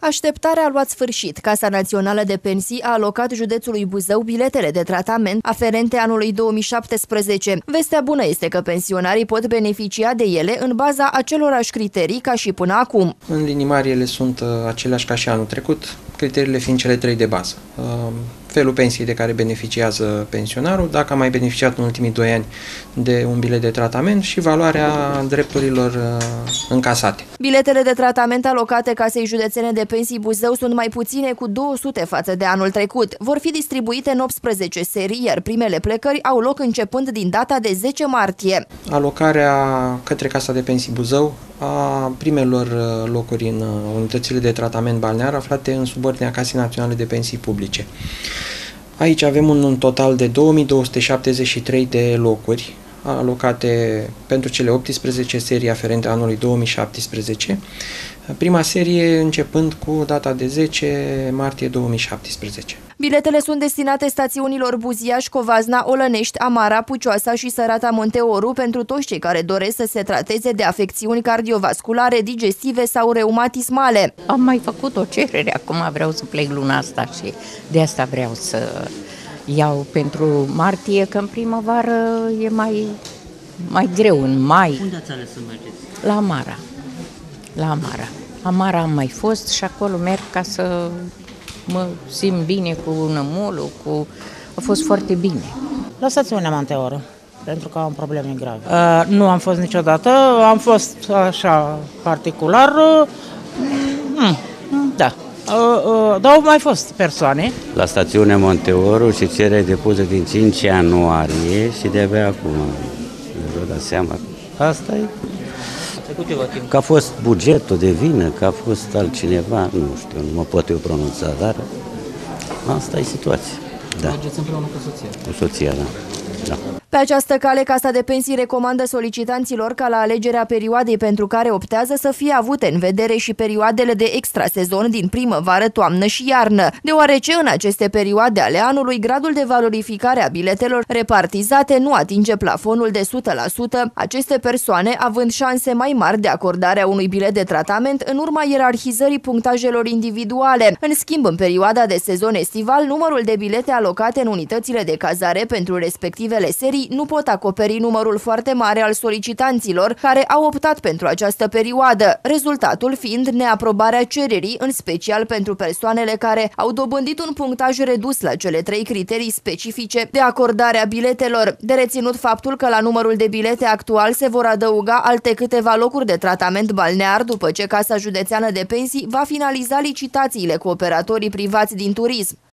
Așteptarea a luat sfârșit. Casa Națională de Pensii a alocat județului Buzău biletele de tratament aferente anului 2017. Vestea bună este că pensionarii pot beneficia de ele în baza acelorași criterii ca și până acum. În linii mari ele sunt aceleași ca și anul trecut, criteriile fiind cele 3 de bază. Felul pensiei de care beneficiază pensionarul, dacă a mai beneficiat în ultimii 2 ani de un bilet de tratament și valoarea drepturilor încasate. Biletele de tratament alocate Casei Județene de Pensii Buzău sunt mai puține cu 200 față de anul trecut. Vor fi distribuite în 18 serii, iar primele plecări au loc începând din data de 10 martie. Alocarea către Casa de Pensii Buzău a primelor locuri în unitățile de tratament balnear aflate în subordinea Casei Naționale de Pensii Publice. Aici avem un total de 2273 de locuri alocate pentru cele 18 serii aferente anului 2017, prima serie începând cu data de 10 martie 2017. Biletele sunt destinate stațiunilor Buziaș, Covazna, Olănești, Amara, Pucioasa și Sărata Monteoru pentru toți cei care doresc să se trateze de afecțiuni cardiovasculare, digestive sau reumatismale. Am mai făcut o cerere, acum vreau să plec luna asta și de asta vreau să iau pentru martie, că în primăvară e mai greu, în mai. Unde ați ales să mergeți? La Amara. La Amara. Amara am mai fost și acolo merg ca să mă simt bine cu nămolul, a fost foarte bine. La stațiunea Monteoru, pentru că am probleme grave. Nu am fost niciodată, am fost așa particular, da. Dar au mai fost persoane. La stațiunea Monteoru și cererea depusă din 5 ianuarie și de-abia acum. Vă dați seama. Asta e. Că a fost bugetul de vină, că a fost altcineva, nu știu, nu mă pot eu pronunța, dar asta e situația. Da. Mergeți împreună cu soția? Cu soția, da. Da. Pe această cale, Casa de Pensii recomandă solicitanților ca la alegerea perioadei pentru care optează să fie avute în vedere și perioadele de extrasezon din primăvară, toamnă și iarnă, deoarece în aceste perioade ale anului gradul de valorificare a biletelor repartizate nu atinge plafonul de 100%, aceste persoane având șanse mai mari de acordarea unui bilet de tratament în urma ierarhizării punctajelor individuale. În schimb, în perioada de sezon estival, numărul de bilete alocate în unitățile de cazare pentru respectivele serii nu pot acoperi numărul foarte mare al solicitanților care au optat pentru această perioadă, rezultatul fiind neaprobarea cererii, în special pentru persoanele care au dobândit un punctaj redus la cele 3 criterii specifice de acordare a biletelor. De reținut faptul că la numărul de bilete actual se vor adăuga alte câteva locuri de tratament balnear după ce Casa Județeană de Pensii va finaliza licitațiile cu operatorii privați din turism.